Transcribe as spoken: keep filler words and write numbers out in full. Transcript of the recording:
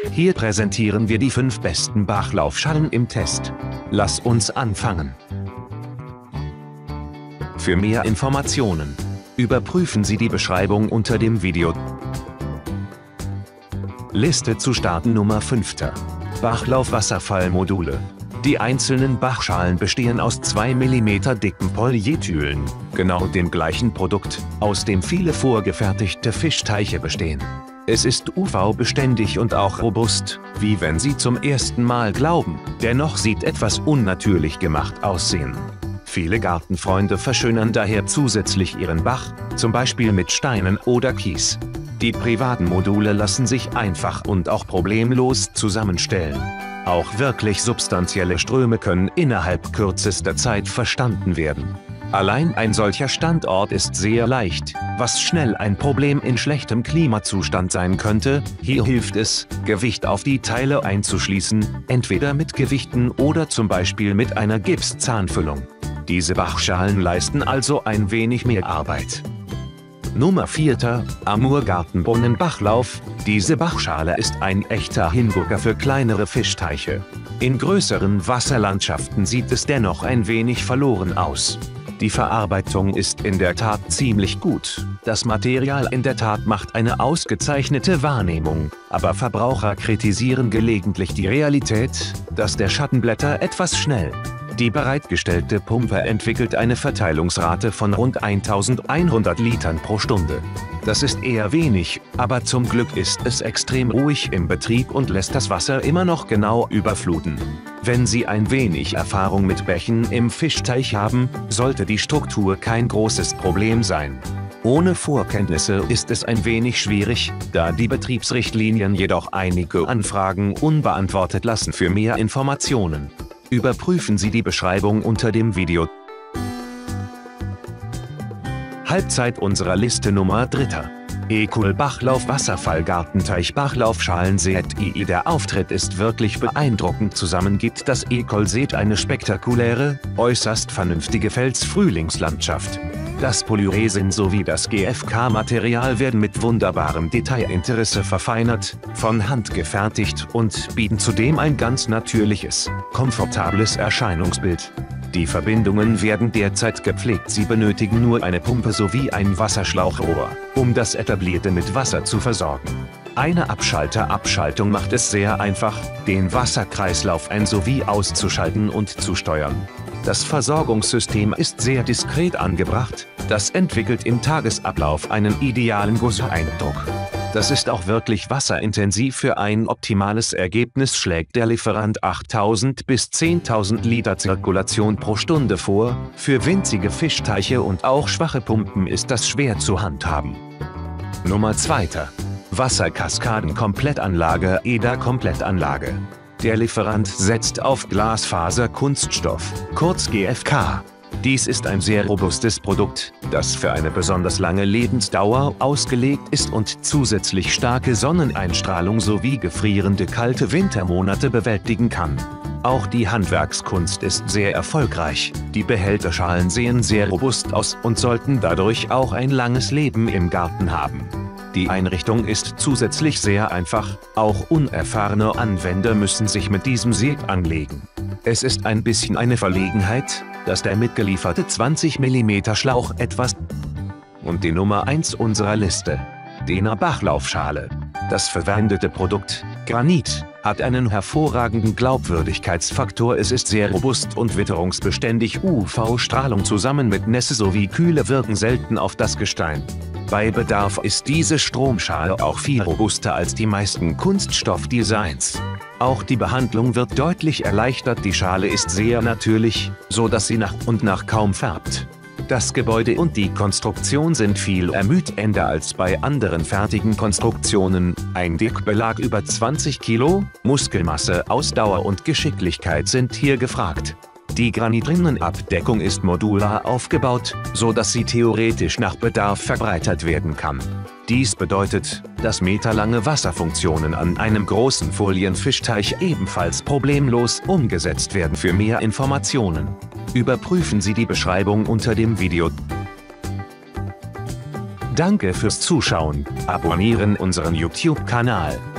Hier präsentieren wir die fünf besten Bachlaufschalen im Test. Lass uns anfangen. Für mehr Informationen überprüfen Sie die Beschreibung unter dem Video. Liste zu starten Nummer fünf. Bachlauf-Wasserfallmodule. Die einzelnen Bachschalen bestehen aus zwei Millimeter dicken Polyethylen, genau dem gleichen Produkt, aus dem viele vorgefertigte Fischteiche bestehen. Es ist U V-beständig und auch robust, wie wenn Sie zum ersten Mal glauben, dennoch sieht etwas unnatürlich gemacht aussehen. Viele Gartenfreunde verschönern daher zusätzlich ihren Bach, zum Beispiel mit Steinen oder Kies. Die privaten Module lassen sich einfach und auch problemlos zusammenstellen. Auch wirklich substanzielle Ströme können innerhalb kürzester Zeit verstanden werden. Allein ein solcher Standort ist sehr leicht, was schnell ein Problem in schlechtem Klimazustand sein könnte. Hier hilft es, Gewicht auf die Teile einzuschließen, entweder mit Gewichten oder zum Beispiel mit einer Gipszahnfüllung. Diese Bachschalen leisten also ein wenig mehr Arbeit. Nummer vier. Amur Gartenbrunnen-Bachlauf. Diese Bachschale ist ein echter Hingucker für kleinere Fischteiche. In größeren Wasserlandschaften sieht es dennoch ein wenig verloren aus. Die Verarbeitung ist in der Tat ziemlich gut. Das Material in der Tat macht eine ausgezeichnete Wahrnehmung, aber Verbraucher kritisieren gelegentlich die Realität, dass der Schattenblätter etwas schnell. Die bereitgestellte Pumpe entwickelt eine Verteilungsrate von rund eintausendeinhundert Litern pro Stunde. Das ist eher wenig, aber zum Glück ist es extrem ruhig im Betrieb und lässt das Wasser immer noch genau überfluten. Wenn Sie ein wenig Erfahrung mit Bächen im Fischteich haben, sollte die Struktur kein großes Problem sein. Ohne Vorkenntnisse ist es ein wenig schwierig, da die Betriebsrichtlinien jedoch einige Anfragen unbeantwortet lassen. Für mehr Informationen überprüfen Sie die Beschreibung unter dem Video. Halbzeit unserer Liste Nummer drei. Ecol Bachlauf Wasserfall Gartenteich Bachlaufschalen Set I I. Der Auftritt ist wirklich beeindruckend. Zusammen gibt das Ecol Set eine spektakuläre, äußerst vernünftige Fels-Frühlingslandschaft. Das Polyresin sowie das G F K-Material werden mit wunderbarem Detailinteresse verfeinert, von Hand gefertigt und bieten zudem ein ganz natürliches, komfortables Erscheinungsbild. Die Verbindungen werden derzeit gepflegt. Sie benötigen nur eine Pumpe sowie ein Wasserschlauchrohr, um das Etablierte mit Wasser zu versorgen. Eine Abschalter-Abschaltung macht es sehr einfach, den Wasserkreislauf ein- sowie auszuschalten und zu steuern. Das Versorgungssystem ist sehr diskret angebracht, das entwickelt im Tagesablauf einen idealen Gusseindruck. Das ist auch wirklich wasserintensiv. Für ein optimales Ergebnis schlägt der Lieferant achttausend bis zehntausend Liter Zirkulation pro Stunde vor. Für winzige Fischteiche und auch schwache Pumpen ist das schwer zu handhaben. Nummer zwei. Wasserkaskaden-Komplettanlage E D A-Komplettanlage. Der Lieferant setzt auf Glasfaser-Kunststoff, kurz G F K. Dies ist ein sehr robustes Produkt, das für eine besonders lange Lebensdauer ausgelegt ist und zusätzlich starke Sonneneinstrahlung sowie gefrierende kalte Wintermonate bewältigen kann. Auch die Handwerkskunst ist sehr erfolgreich. Die Behälterschalen sehen sehr robust aus und sollten dadurch auch ein langes Leben im Garten haben. Die Einrichtung ist zusätzlich sehr einfach, auch unerfahrene Anwender müssen sich mit diesem Set anlegen. Es ist ein bisschen eine Verlegenheit, dass der mitgelieferte zwanzig Millimeter Schlauch etwas und die Nummer eins unserer Liste, Dena Bachlaufschale. Das verwendete Produkt, Granit, hat einen hervorragenden Glaubwürdigkeitsfaktor. Es ist sehr robust und witterungsbeständig. U V-Strahlung zusammen mit Nässe sowie Kühle wirken selten auf das Gestein. Bei Bedarf ist diese Stromschale auch viel robuster als die meisten Kunststoffdesigns. Auch die Behandlung wird deutlich erleichtert. Die Schale ist sehr natürlich, so dass sie nach und nach kaum färbt. Das Gebäude und die Konstruktion sind viel ermüdender als bei anderen fertigen Konstruktionen. Ein Dickbelag über zwanzig Kilo, Muskelmasse, Ausdauer und Geschicklichkeit sind hier gefragt. Die Granitrinnenabdeckung ist modular aufgebaut, so dass sie theoretisch nach Bedarf verbreitert werden kann. Dies bedeutet, dass meterlange Wasserfunktionen an einem großen Folienfischteich ebenfalls problemlos umgesetzt werden. Für mehr Informationen überprüfen Sie die Beschreibung unter dem Video. Danke fürs Zuschauen, abonnieren unseren YouTube-Kanal.